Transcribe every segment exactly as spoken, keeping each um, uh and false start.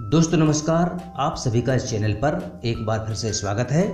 दोस्तों नमस्कार, आप सभी का इस चैनल पर एक बार फिर से स्वागत है।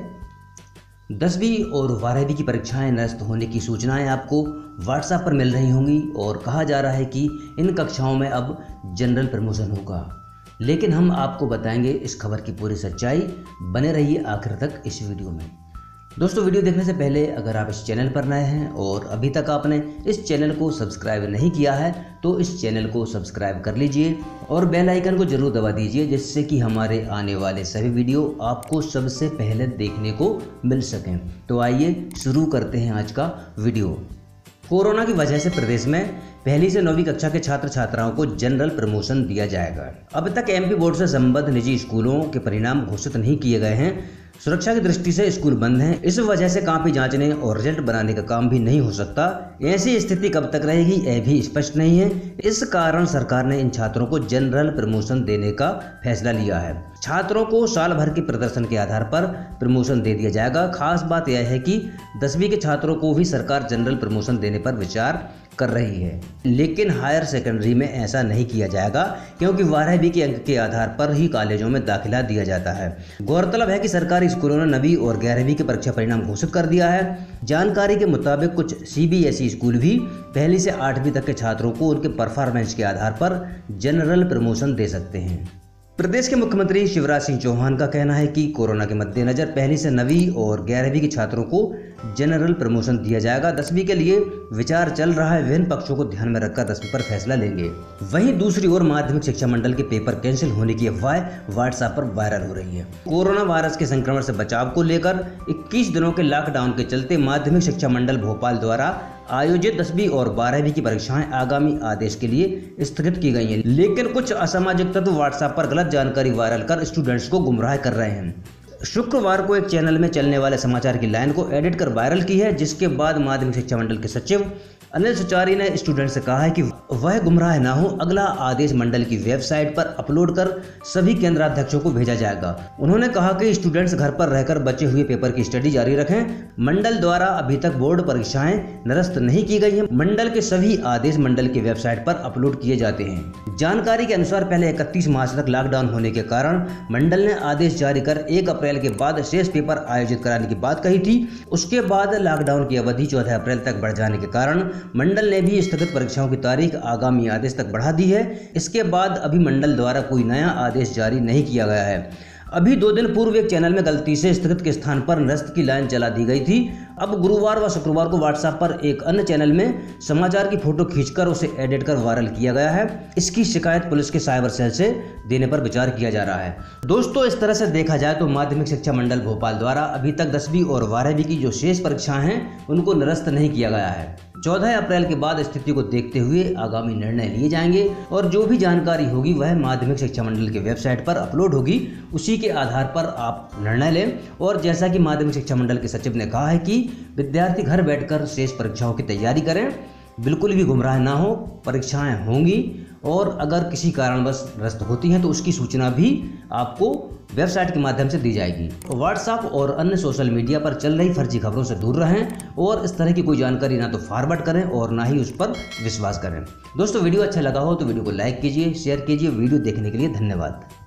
दसवीं और बारहवीं की परीक्षाएं निरस्त होने की सूचनाएं आपको व्हाट्सएप पर मिल रही होंगी और कहा जा रहा है कि इन कक्षाओं में अब जनरल प्रमोशन होगा। लेकिन हम आपको बताएंगे इस खबर की पूरी सच्चाई। बने रहिए आखिर तक इस वीडियो में। दोस्तों, वीडियो देखने से पहले अगर आप इस चैनल पर नए हैं और अभी तक आपने इस चैनल को सब्सक्राइब नहीं किया है तो इस चैनल को सब्सक्राइब कर लीजिए और बेल आइकन को जरूर दबा दीजिए, जिससे कि हमारे आने वाले सभी वीडियो आपको सबसे पहले देखने को मिल सकें। तो आइए शुरू करते हैं आज का वीडियो। कोरोना की वजह से प्रदेश में पहली से नौवीं कक्षा के छात्र छात्राओं को जनरल प्रमोशन दिया जाएगा। अब तक एमपी बोर्ड से संबद्ध निजी स्कूलों के परिणाम घोषित नहीं किए गए हैं। सुरक्षा की दृष्टि से स्कूल बंद हैं। इस वजह से कॉपी जांचने और रिजल्ट बनाने का काम भी नहीं हो सकता। ऐसी स्थिति कब तक रहेगी यह भी स्पष्ट नहीं है। इस कारण सरकार ने इन छात्रों को जनरल प्रमोशन देने का फैसला लिया है। छात्रों को साल भर के प्रदर्शन के आधार पर प्रमोशन दे दिया जाएगा। खास बात यह है कि दसवीं के छात्रों को भी सरकार जनरल प्रमोशन देने पर विचार कर रही है, लेकिन हायर सेकेंडरी में ऐसा नहीं किया जाएगा, क्योंकि बारहवीं के अंक के आधार पर ही कॉलेजों में दाखिला दिया जाता है। गौरतलब है कि सरकारी स्कूलों ने नवीं और ग्यारहवीं के परीक्षा परिणाम घोषित कर दिया है। जानकारी के मुताबिक कुछ सीबीएसई स्कूल भी पहली से आठवीं तक के छात्रों को उनके परफॉर्मेंस के आधार पर जनरल प्रमोशन दे सकते हैं। प्रदेश के मुख्यमंत्री शिवराज सिंह चौहान का कहना है कि कोरोना के मद्देनजर पहली से नवीं और ग्यारहवीं के छात्रों को जनरल प्रमोशन दिया जाएगा। दसवीं के लिए विचार चल रहा है। विभिन्न पक्षों को ध्यान में रखकर दसवीं पर फैसला लेंगे। वहीं दूसरी ओर माध्यमिक शिक्षा मंडल के पेपर कैंसिल होने की अफवाह व्हाट्सएप पर वायरल हो रही है। कोरोना वायरस के संक्रमण से बचाव को लेकर इक्कीस दिनों के लॉकडाउन के चलते माध्यमिक शिक्षा मंडल भोपाल द्वारा आयोजित दसवीं और बारहवीं की परीक्षाएं आगामी आदेश के लिए स्थगित की गई हैं। लेकिन कुछ असामाजिक तत्व व्हाट्सएप पर गलत जानकारी वायरल कर स्टूडेंट्स को गुमराह कर रहे हैं। शुक्रवार को एक चैनल में चलने वाले समाचार की लाइन को एडिट कर वायरल की है, जिसके बाद माध्यमिक शिक्षा मंडल के सचिव अनिल सुचारी ने स्टूडेंट से कहा है कि वह गुमराह ना हो। अगला आदेश मंडल की वेबसाइट पर अपलोड कर सभी केंद्राध्यक्षों को भेजा जाएगा। उन्होंने कहा कि स्टूडेंट्स घर पर रहकर बचे हुए पेपर की स्टडी जारी रखें। मंडल द्वारा अभी तक बोर्ड परीक्षाएं निरस्त नहीं की गई हैं। मंडल के सभी आदेश मंडल की वेबसाइट पर अपलोड किए जाते हैं। जानकारी के अनुसार पहले इकतीस मार्च तक लॉकडाउन होने के कारण मंडल ने आदेश जारी कर एक अप्रैल के बाद शेष पेपर आयोजित कराने की बात कही थी। उसके बाद लॉकडाउन की अवधि चौदह अप्रैल तक बढ़ जाने के कारण मंडल ने भी स्थगित परीक्षाओं की तारीख आगामी आदेश तक बढ़ा दी है। इसके बाद अभी मंडल द्वारा कोई नया आदेश जारी नहीं किया गया है। अभी दो दिन पूर्व एक चैनल में गलती से स्थगित के स्थान पर निरस्त की लाइन चला दी गई थी। अब गुरुवार व शुक्रवार को व्हाट्सएप पर एक अन्य चैनल में समाचार की फोटो खींचकर उसे एडिट कर वायरल किया गया है। इसकी शिकायत पुलिस के साइबर सेल से देने पर विचार किया जा रहा है। दोस्तों, इस तरह से देखा जाए तो माध्यमिक शिक्षा मंडल भोपाल द्वारा अभी तक दसवीं और बारहवीं की जो शेष परीक्षाएं हैं उनको निरस्त नहीं किया गया है। चौदह अप्रैल के बाद स्थिति को देखते हुए आगामी निर्णय लिए जाएंगे और जो भी जानकारी होगी वह माध्यमिक शिक्षा मंडल की वेबसाइट पर अपलोड होगी। उसी के आधार पर आप निर्णय लें। और जैसा कि माध्यमिक शिक्षा मंडल के सचिव ने कहा है कि विद्यार्थी घर बैठकर शेष परीक्षाओं की तैयारी करें, बिल्कुल भी गुमराह ना हो। परीक्षाएं होंगी और अगर किसी कारणवश निरस्त होती हैं तो उसकी सूचना भी आपको वेबसाइट के माध्यम से दी जाएगी। व्हाट्सएप और अन्य सोशल मीडिया पर चल रही फर्जी खबरों से दूर रहें और इस तरह की कोई जानकारी ना तो फॉरवर्ड करें और ना ही उस पर विश्वास करें। दोस्तों, वीडियो अच्छा लगा हो तो वीडियो को लाइक कीजिए, शेयर कीजिए। वीडियो देखने के लिए धन्यवाद।